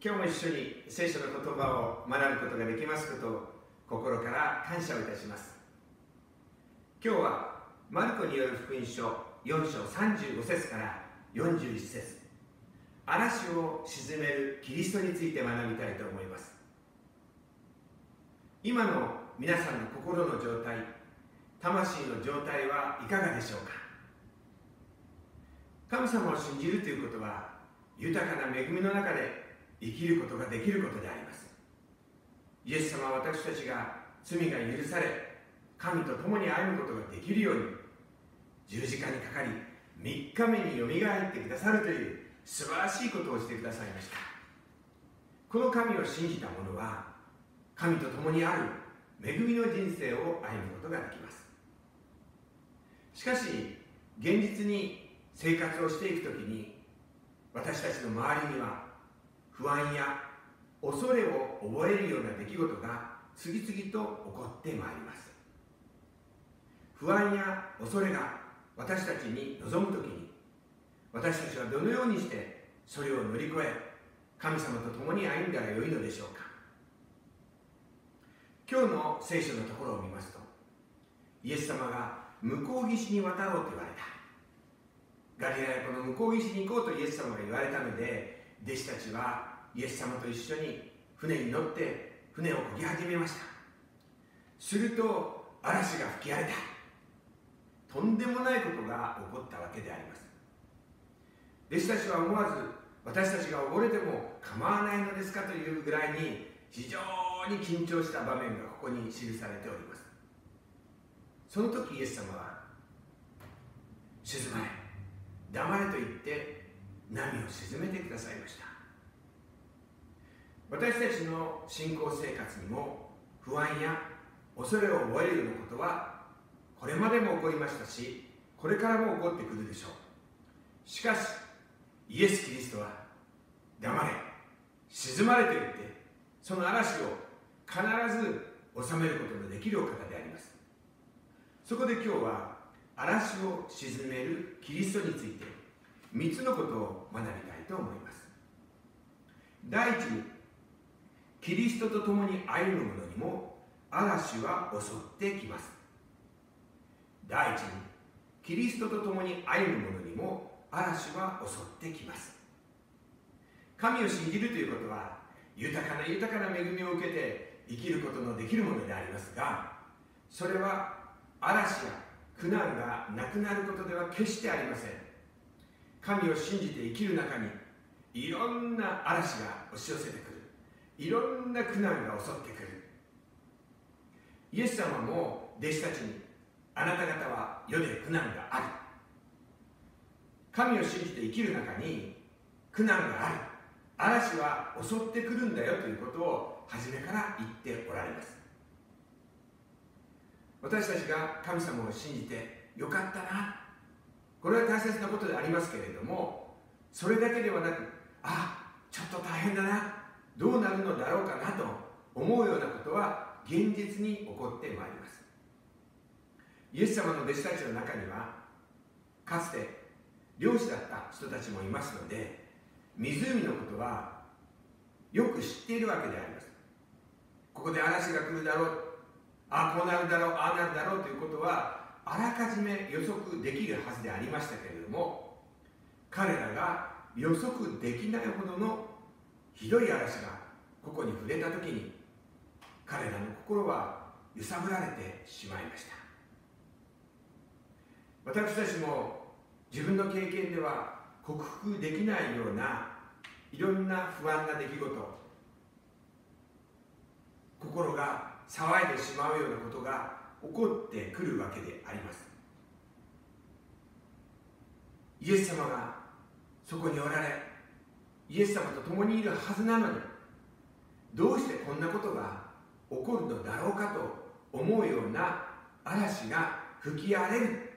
今日も一緒に聖書の言葉を学ぶことができますことを心から感謝をいたします。今日はマルコによる福音書4章35節から41節、嵐を鎮めるキリストについて学びたいと思います。今の皆さんの心の状態、魂の状態はいかがでしょうか。神様を信じるということは豊かな恵みの中で生きることができることであります。イエス様は私たちが罪が許され、神と共に歩むことができるように十字架にかかり3日目によみがえってくださるという素晴らしいことをしてくださいました。この神を信じた者は神と共にある恵みの人生を歩むことができます。しかし現実に生活をしていくときに、私たちの周りには不安や恐れを覚えるような出来事が次々と起こってまいります。不安や恐れが私たちに臨むときに、私たちはどのようにしてそれを乗り越え、神様と共に歩んだらよいのでしょうか。今日の聖書のところを見ますと、イエス様が向こう岸に渡ろうと言われた。ガリラヤ湖の向こう岸に行こうとイエス様が言われたので、弟子たちはイエス様と一緒に船に乗って船を漕ぎ始めました。すると嵐が吹き荒れた。とんでもないことが起こったわけであります。弟子たちは思わず、私たちが溺れても構わないのですかというぐらいに非常に緊張した場面がここに記されております。その時イエス様は、静まれ、黙れと言って波を鎮めてくださいました。私たちの信仰生活にも不安や恐れを覚えるようなことはこれまでも起こりましたし、これからも起こってくるでしょう。しかしイエス・キリストは黙れ、静まれと言ってその嵐を必ず収めることのできるお方であります。そこで今日は嵐を鎮めるキリストについて3つのことを学びたいと思います。第一に、キリストと共に歩む者にも嵐は襲ってきます。第一に、キリストと共に歩む者にも嵐は襲ってきます。神を信じるということは豊かな恵みを受けて生きることのできるものでありますが、それは嵐や苦難がなくなることでは決してありません。神を信じて生きる中にいろんな嵐が押し寄せてくる。いろんな苦難が襲ってくる。イエス様も弟子たちに、あなた方は世で苦難がある。神を信じて生きる中に苦難がある。嵐は襲ってくるんだよということを初めから言っておられます。私たちが神様を信じてよかったな、これは大切なことでありますけれども、それだけではなく、ちょっと大変だな、どうなるのだろうかなと思うようなことは現実に起こってまいります。イエス様の弟子たちの中にはかつて漁師だった人たちもいますので、湖のことはよく知っているわけであります。ここで嵐が来るだろう、こうなるだろう、ああなるだろうということはあらかじめ予測できるはずでありましたけれども、彼らが予測できないほどのひどい嵐がここに触れたときに、彼らの心は揺さぶられてしまいました。私たちも自分の経験では克服できないようないろんな不安な出来事、心が騒いでしまうようなことが起こってくるわけであります。イエス様がそこにおられ、イエス様と共にいるはずなのに、どうしてこんなことが起こるのだろうかと思うような嵐が吹き荒れる。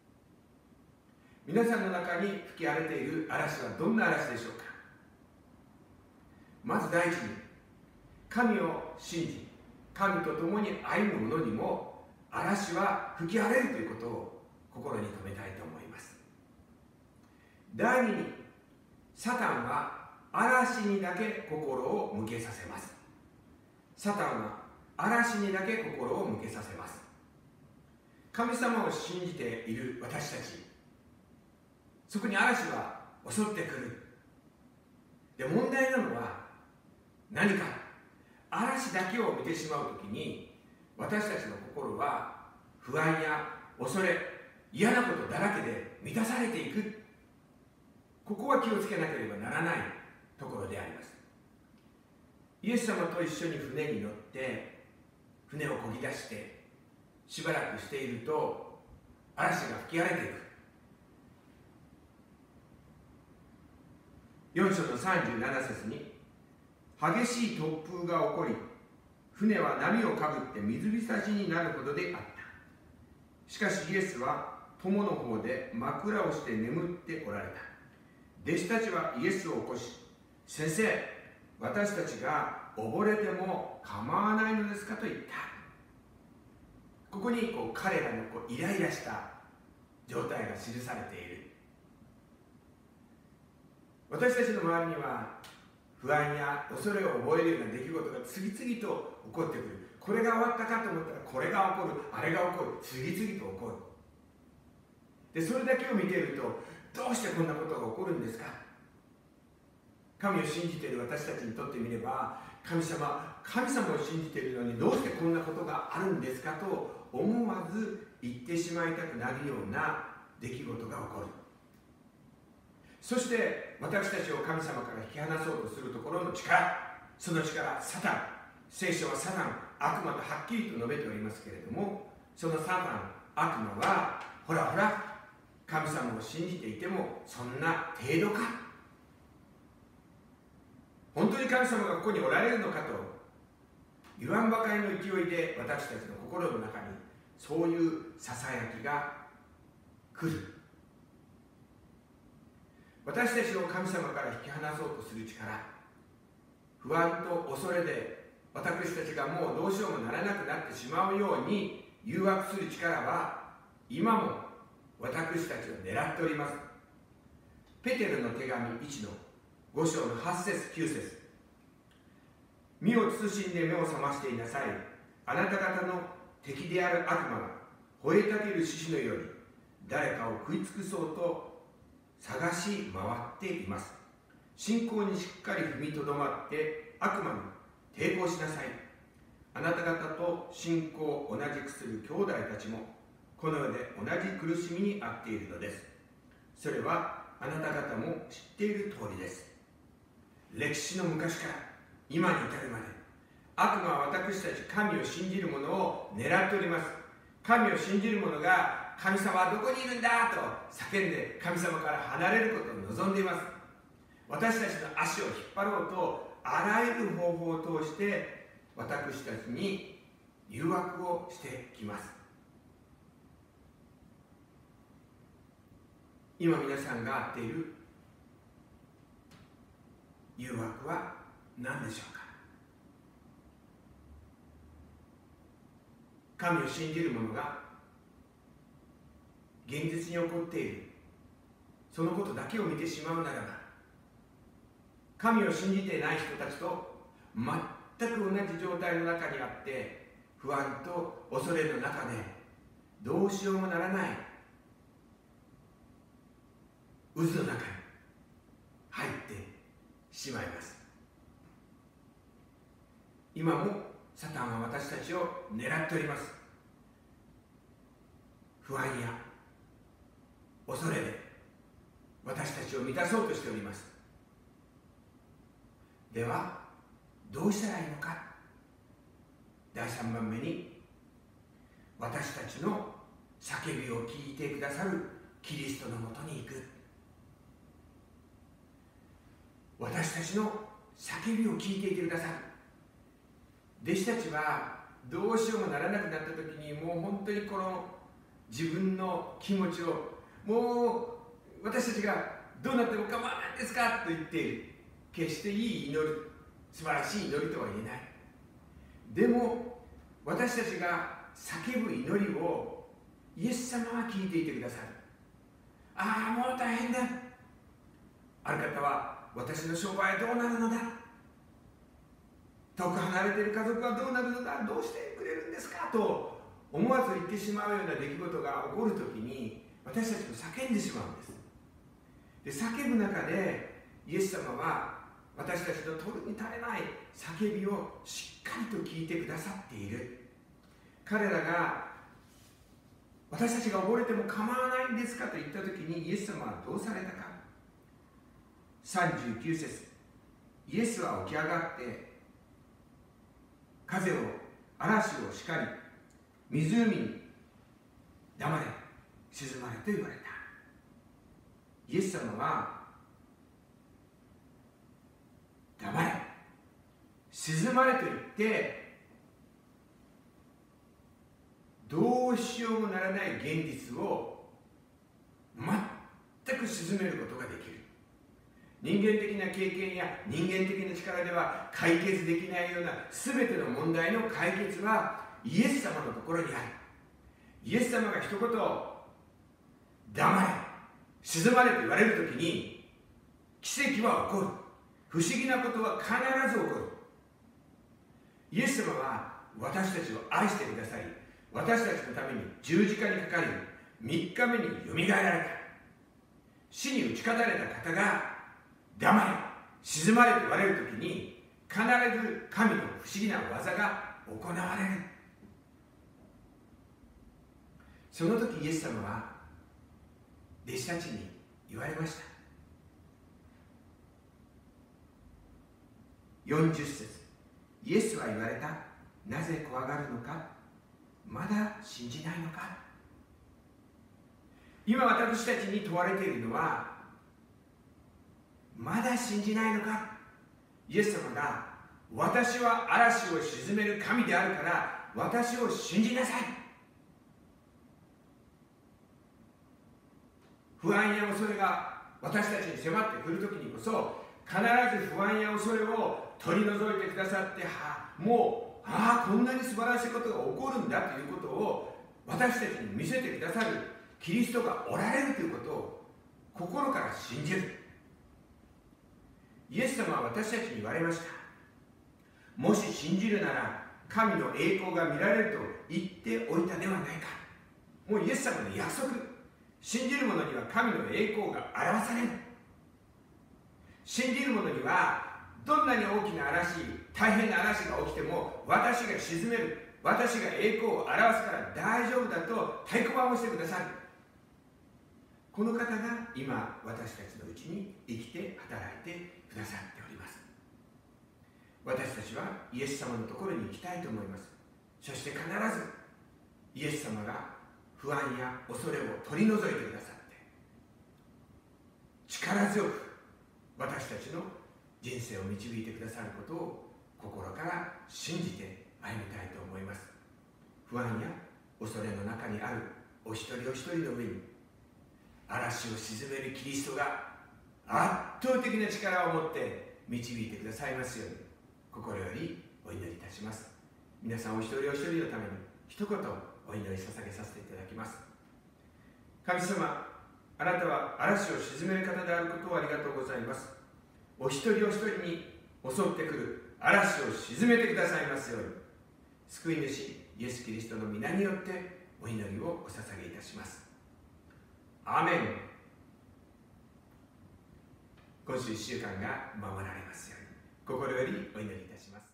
皆さんの中に吹き荒れている嵐はどんな嵐でしょうか。まず第一に、神を信じ神と共に歩む者にも嵐は吹き荒れるということを心に留めたいと思います。第二に、サタンは嵐にだけ心を向けさせます。サタンは嵐にだけ心を向けさせます。神様を信じている私たち、そこに嵐は襲ってくる。で、問題なのは何か。嵐だけを見てしまうときに、私たちの心は不安や恐れ、嫌なことだらけで満たされていく。ここは気をつけなければならないところであります。イエス様と一緒に船に乗って船を漕ぎ出してしばらくしていると、嵐が吹き荒れていく。4章の37節に、激しい突風が起こり、船は波をかぶって水浸しになるほどであった。しかしイエスは友の方で枕をして眠っておられた。弟子たちはイエスを起こし、先生、私たちが溺れても構わないのですかと言った。ここに彼らのイライラした状態が記されている。私たちの周りには不安や恐れを覚えるような出来事が次々と起こってくる。これが終わったかと思ったらこれが起こる、あれが起こる、次々と起こる。で、それだけを見ていると、どうしてこんなことが起こるんですか。神を信じている私たちにとってみれば、神様を信じているのにどうしてこんなことがあるんですかと思わず言ってしまいたくなるような出来事が起こる。そして私たちを神様から引き離そうとするところの力、その力、サタン。聖書はサタン、悪魔とはっきりと述べておりますけれども、そのサタン、悪魔はほらほら、神様を信じていてもそんな程度か、本当に神様がここにおられるのかと言わんばかりの勢いで、私たちの心の中にそういうささやきが来る。私たちを神様から引き離そうとする力、不安と恐れで私たちがもうどうしようもならなくなってしまうように誘惑する力は今も私たちを狙っております。ペテルの手紙1の5章の8節9節、身を慎んで目を覚ましていなさい。あなた方の敵である悪魔が吠えたぎる獅子のように誰かを食い尽くそうと探し回っています。信仰にしっかり踏みとどまって悪魔に抵抗しなさい。あなた方と信仰を同じくする兄弟たちもこの世で同じ苦しみに遭っているのです。それはあなた方も知っている通りです。歴史の昔から今に至るまで、悪魔は私たち神を信じる者を狙っております。神を信じる者が神様はどこにいるんだと叫んで神様から離れることを望んでいます。私たちの足を引っ張ろうとあらゆる方法を通して私たちに誘惑をしてきます。今皆さんが遭っている誘惑は何でしょうか。神を信じる者が現実に起こっているそのことだけを見てしまうならば、神を信じていない人たちと全く同じ状態の中にあって不安と恐れの中でどうしようもならない渦の中に入ってしまいます。今もサタンは私たちを狙っております。不安や恐れで私たちを満たそうとしております。ではどうしたらいいのか。第3番目に、私たちの叫びを聞いてくださるキリストのもとに行く。私たちの叫びを聞いていてくださる。弟子たちはどうしようもならなくなった時に、もう本当にこの自分の気持ちを、もう私たちがどうなっても構わないんですかと言っている。決していい祈り、素晴らしい祈りとは言えない。でも私たちが叫ぶ祈りをイエス様は聞いていてくださる。ああ、もう大変だ。ある方は私の商売はどうなるのだ、遠く離れている家族はどうなるのだ、どうしてくれるんですかと思わず言ってしまうような出来事が起こるときに、私たちも叫んでしまうんです。で、叫ぶ中でイエス様は私たちの取るに耐えない叫びをしっかりと聞いてくださっている。彼らが私たちが溺れても構わないんですかと言ったときに、イエス様はどうされたか。39節、イエスは起き上がって風を嵐を叱り、湖に黙れ静まれと言われた。イエス様は黙れ静まれと言って、どうしようもならない現実を全く沈めることができる。人間的な経験や人間的な力では解決できないような全ての問題の解決はイエス様のところにある。イエス様が一言黙れ静まれと言われるときに、奇跡は起こる。不思議なことは必ず起こる。イエス様は私たちを愛してくださり、私たちのために十字架にかかり、3日目によみがえられた。死に打ち勝たれた方が黙れ静まれと言われるときに、必ず神の不思議な技が行われる。その時イエス様は弟子たちに言われました。40節、イエスは言われた。なぜ怖がるのか、まだ信じないのか。今私たちに問われているのは、まだ信じないのか。イエス様が私は嵐を鎮める神であるから私を信じなさい。不安や恐れが私たちに迫ってくるときにこそ、必ず不安や恐れを取り除いてくださって、もうこんなに素晴らしいことが起こるんだということを私たちに見せてくださるキリストがおられるということを心から信じる。イエス様は私たちに言われました。もし信じるなら神の栄光が見られると言っておいたではないか。もうイエス様の約束。信じる者には神の栄光が表される。信じる者にはどんなに大きな嵐、大変な嵐が起きても、私が鎮める、私が栄光を表すから大丈夫だと太鼓判をしてくださる。この方が今私たちのうちに生きて働いてくださっております。私たちはイエス様のところに行きたいと思います。そして必ずイエス様が不安や恐れを取り除いてくださって、力強く私たちの人生を導いてくださることを心から信じて歩みたいと思います。不安や恐れの中にあるお一人お一人の上に嵐を鎮めるキリストが圧倒的な力を持って導いてくださいますように心よりお祈りいたします。皆さんお一人お一人のために一言お祈り捧げさせていただきます。神様、あなたは嵐を鎮める方であることをありがとうございます。お一人お一人に襲ってくる嵐を鎮めてくださいますように、救い主イエス・キリストの皆によってお祈りをお捧げいたします。アーメン。今週1週間が守られますように心よりお祈りいたします。